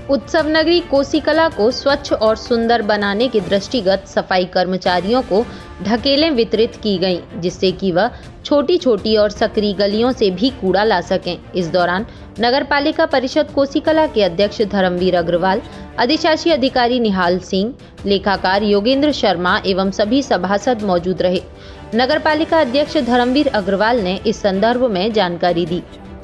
उत्सव नगरी कोसीकला को स्वच्छ और सुंदर बनाने के दृष्टिगत सफाई कर्मचारियों को ढकेलें वितरित की गईं, जिससे कि वह छोटी छोटी और सकरी गलियों से भी कूड़ा ला सकें। इस दौरान नगर पालिका परिषद कोसीकला के अध्यक्ष धर्मवीर अग्रवाल, अधिशासी अधिकारी निहाल सिंह, लेखाकार योगेंद्र शर्मा एवं सभी सभासद मौजूद रहे। नगर पालिका अध्यक्ष धर्मवीर अग्रवाल ने इस संदर्भ में जानकारी दी।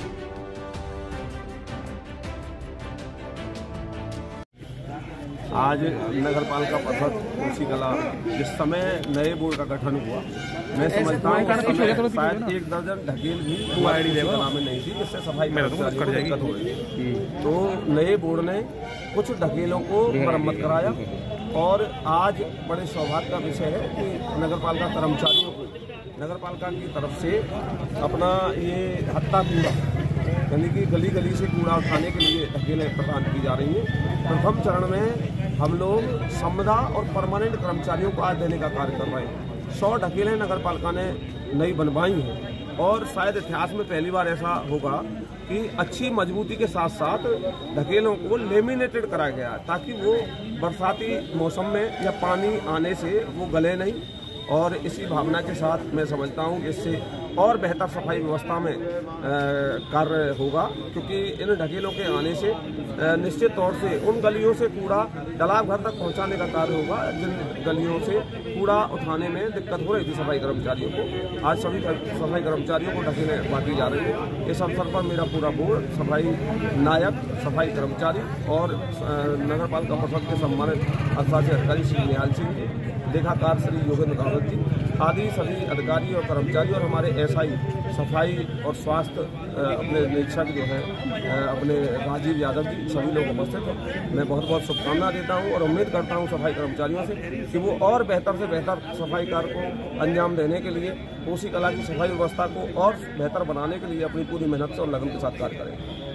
आज नगर पालिका परिषद कोसीकला जिस समय नए बोर्ड का गठन हुआ, मैं समझता हूँ शायद 1 दर्जन ढकेल भी कोसीकला में नहीं थी, जिससे सफाई कर्मचारियों को दिक्कत हो रही थी। तो नए बोर्ड ने कुछ ढकेलों को मरम्मत कराया और आज बड़े सौभाग्य का विषय है कि नगर पालिका कर्मचारियों को नगर पालिका की तरफ से अपना ये हत्ता कूड़ा यानी कि गली गली से कूड़ा उठाने के लिए ढकेलें प्रदान की जा रही हैं। प्रथम चरण में हम लोग संविदा और परमानेंट कर्मचारियों को आज देने का कार्य कर रहे हैं। 100 ढकेलें नगर पालिका ने नई बनवाई हैं और शायद इतिहास में पहली बार ऐसा होगा कि अच्छी मजबूती के साथ साथ ढकेलों को लेमिनेटेड कराया गया ताकि वो बरसाती मौसम में या पानी आने से वो गले नहीं। और इसी भावना के साथ मैं समझता हूँ कि इससे और बेहतर सफाई व्यवस्था में कार्य होगा, क्योंकि इन ढकेलों के आने से निश्चित तौर से उन गलियों से कूड़ा तालाब घर तक पहुंचाने का कार्य होगा जिन गलियों से कूड़ा उठाने में दिक्कत हो रही थी सफाई कर्मचारियों को। आज सभी सफाई कर्मचारियों को ढकेलें बांटी जा रही है। इस अवसर पर मेरा पूरा बोर्ड, सफाई नायक, सफाई कर्मचारी और नगर पालिका परिषद के सम्मानित अधिशासी अधिकारी श्री निहाल सिंह जी, लेखाकार श्री योगेंद्र जी आदि सभी अधिकारी और कर्मचारी और हमारे एसआई सफाई और स्वास्थ्य अपने निरीक्षक जो है अपने राजीव यादव जी, सभी लोग उपस्थित हैं। मैं बहुत बहुत शुभकामना देता हूं और उम्मीद करता हूं सफाई कर्मचारियों से कि वो और बेहतर से बेहतर सफाई कार्य को अंजाम देने के लिए कोसीकला की सफाई व्यवस्था को और बेहतर बनाने के लिए अपनी पूरी मेहनत से और लगन के साथ कार्य करें।